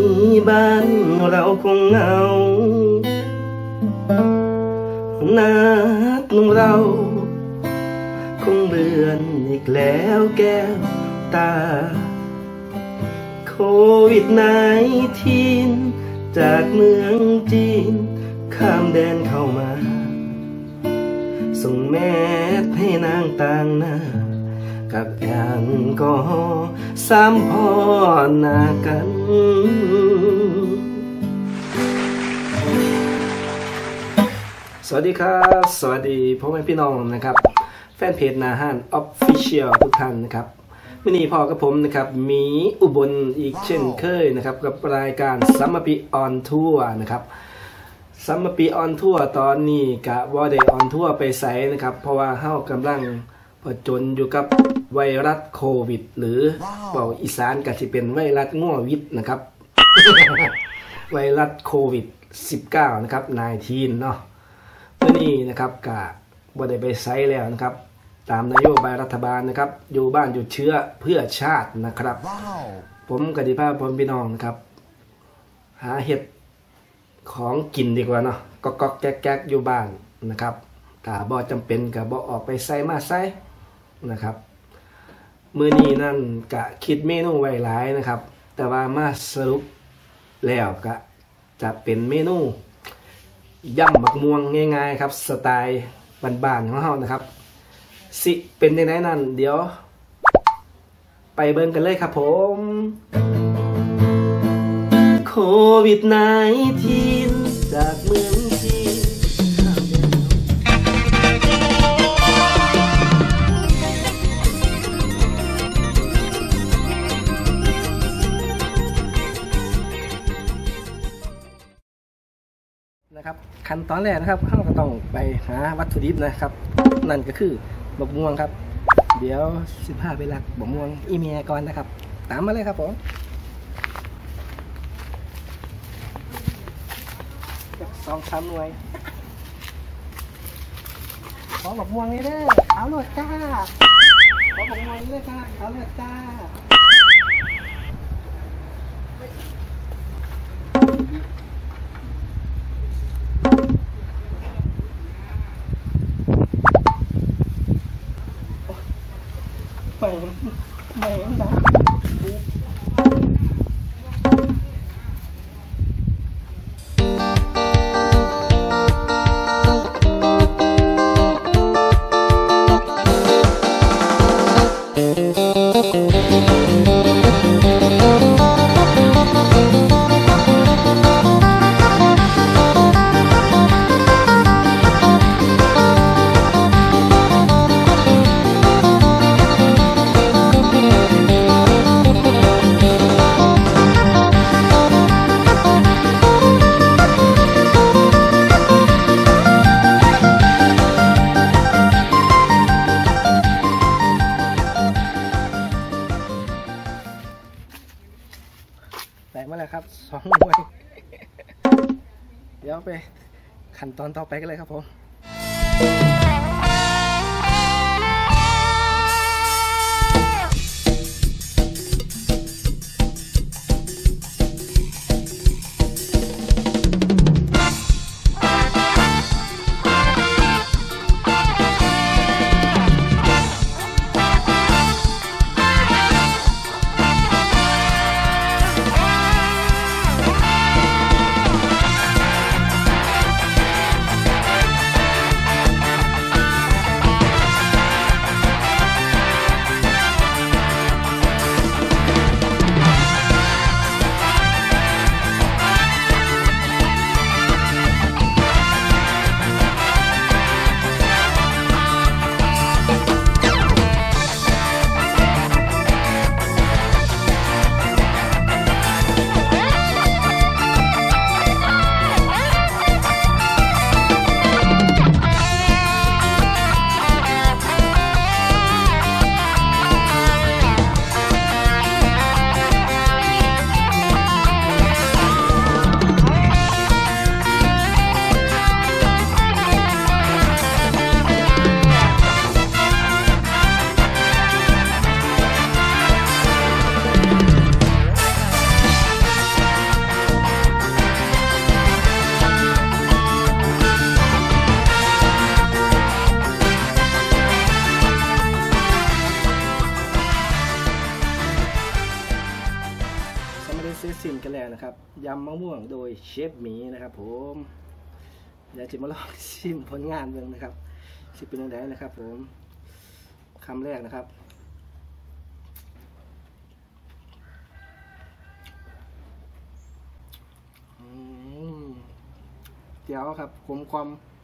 บ้านเราคงเหงานัดเราคงเลือนอีกแล้วแก้วตาโควิด-19 จากเมืองจีนข้ามแดนเข้ามาส่งแมสให้นางต่างหน้ากับแอลกอฮอล์ซ้ำพอหน้ากันสวัสดีครับสวัสดีพ่อแม่พี่น้องนะครับแฟนเพจนาฮั่น Official ทุกท่านนะครับวันนี้พ่อกับผมนะครับมีอุบลอีกเช่นเคยนะครับกับรายการซัมมะปีออนทัวร์นะครับซัมมะปีออนทัวร์ตอนนี้กะว่าได้ออนทัวร์ไปไสนะครับเพราะว่าเฮากำลังผจญอยู่กับไวรัสโควิดหรือเป่าอีสานก็สิเป็นไวรัสง่ววิดนะครับ ไวรัสโควิด-19 นะครับ-19 เนาะวันนี้นะครับกะบ่ได้ไปไสแล้วนะครับตามนโยบายรัฐบาลนะครับอยู่บ้านหยุดเชื้อเพื่อชาตินะครับผมกติภาพพี่น้องนะครับหาเห็ดของกินดีกว่าเนาะก็แก๊กอยู่บ้านนะครับถ้าบ่จำเป็นก็บ่ออกไปไสมาไสนะครับมื้อนี้นั่นกะคิดเมนูไว้หลายนะครับแต่ว่ามาสรุปแล้วก็จะเป็นเมนูยำบักม่วงง่ายๆครับสไตล์บ้านๆของเรานะครับสิเป็นยังไงนั่นเดี๋ยวไปเบิ่งกันเลยครับผมโควิด-19 จากเมืองจีนนะครับขั้นตอนแรกนะครับเราก็ต้องไปหาวัตถุดิบนะครับนั่นก็คือบักม่วงครับเดี๋ยว15ไปลักบักม่วงอีเมียก่อนนะครับตามมาเลยครับผม2-3 หน่วยขอบักม่วงนี่เด้อเอาหน่อยจ้าขอบักม่วงนี่เลยค่ะเอาหน่อยจ้าไม่ได้มาแล้วครับ2 หน่วยเดี๋ยวไปขั้นตอนต่อไปกันเลยครับผมยำมะม่วงโดยเชฟหมีนะครับผมเดี๋ยวจะมาลองชิมผลงานเบิ่งนะครับสิเป็นยังไงนะครับผมคำแรกนะครับเดี๋ยวครับความ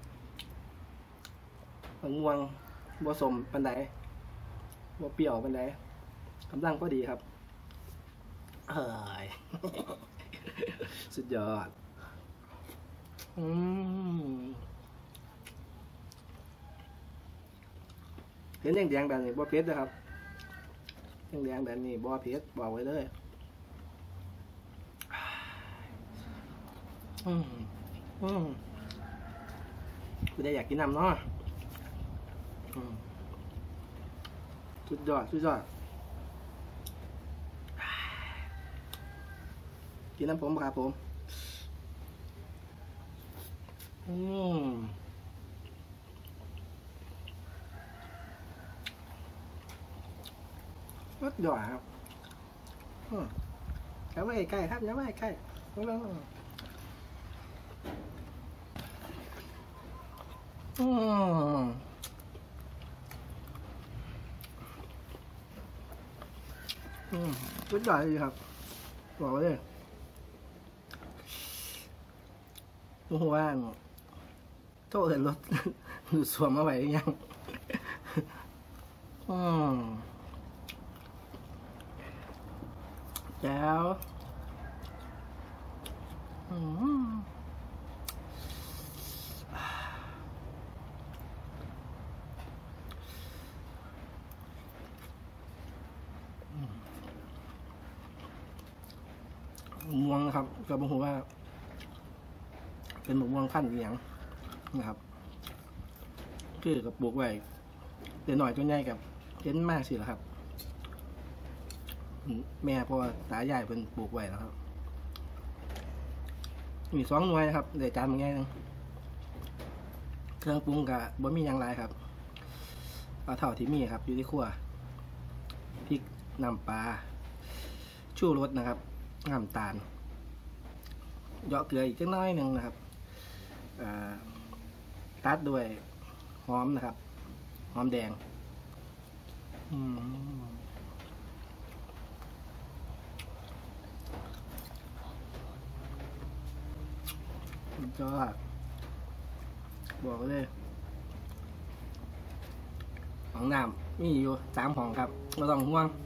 มะม่วงผสมปันไดบ่เปรี้ยวปันไดกำลังพอดีครับเฮ้ย สุดยอดเห็นแดงๆแบบนี้บ่เผ็ดนะครับแดงๆแบบนี้บ่เผ็ดบอกไว้เลยคุณได้อยากกินน้ำเนาะสุดยอดกินน้ำผมครับผมสุดยอดครับอย่าไว้ใกล้ครับอย่าไว้ใกล้สุดยอดเลยครับบอกเลยหัวโทษเห็นรถดูสวมมาไว้ยังแล้วม่วงนะครับกับผมว่าเป็นหมกม่วงขั้นอย่างนะครับคือกับปลูกไว้เดี๋ยวหน่อยจนใหญ่กับเห็นมากสิละครับแม่พ่อตายายเป็นปลูกไว้แล้วครับมี2 หน่วยนะครับเดี๋ยวจานมันง่ายนึงเครื่องปรุงกับบะหมี่ยังไรครับเอาเท่าที่มีครับอยู่ที่ครัวพริกน้ำปลาชูรสนะครับน้ำตาลเหยาะเกลืออีกจักน้อยหนึ่งนะครับตัดด้วยหอมนะครับหอมแดงก็บอกเลยห้องน้ำมีอยู่3 ห้องครับไม่ต้องห่วง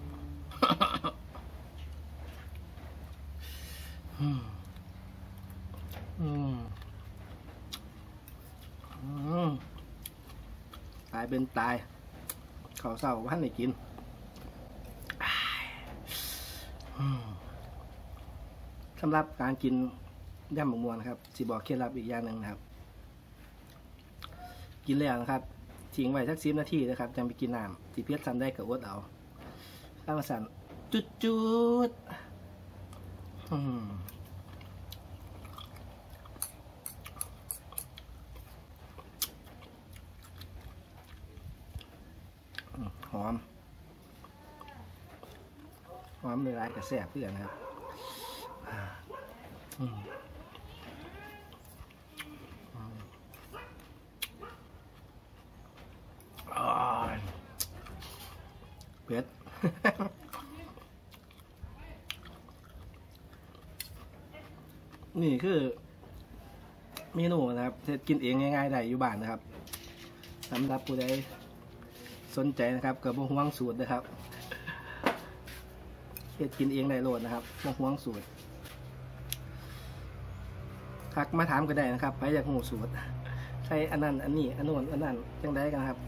ตายเป็นตายข้าวเศร้าพันได้กินสำหรับการกินย่ำมะม่วงนะครับสิบอกเคล็ดลับอีกอย่างหนึ่งนะครับกินแล้วนะครับทิ้งไว้สัก10 นาทีนะครับจำไปกินน้ำที่เพี้ยนซ้ำได้กับอดเอาข้าวสั่นจุดหอมเลยร้ายกับแซ่บเพื่อนนะครับเผ็ด นี่คือเมนูนะครับเสร็จกินเองง่ายๆได้อยู่บ้านนะครับสำหรับผู้ใดสนใจนะครับกับบ่ห่วงสูตรนะครับเฮ็ดกินเองได้โลดนะครับบ่ห่วงสูตรทักมาถามก็ได้นะครับใครอยากรู้สูตรใช้อันนั้นอันนี้อันโน้นอันนั้นจังได้กันครับ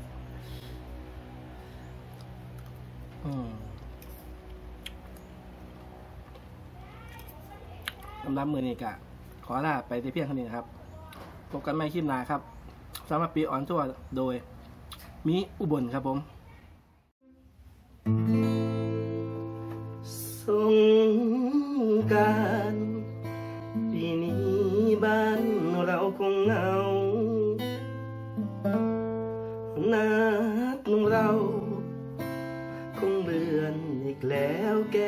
สำหรับมือนี้กะขอลาไปแต่เพียงเท่านี้นะครับพบกันใหม่คลิปหน้าครับสำหรับปีออนทัวร์โดยมีอุบลครับผมสงกรานต์ปีนี้บ้านเราคงเหงานัดเราคงเลือนอีกแล้วแก้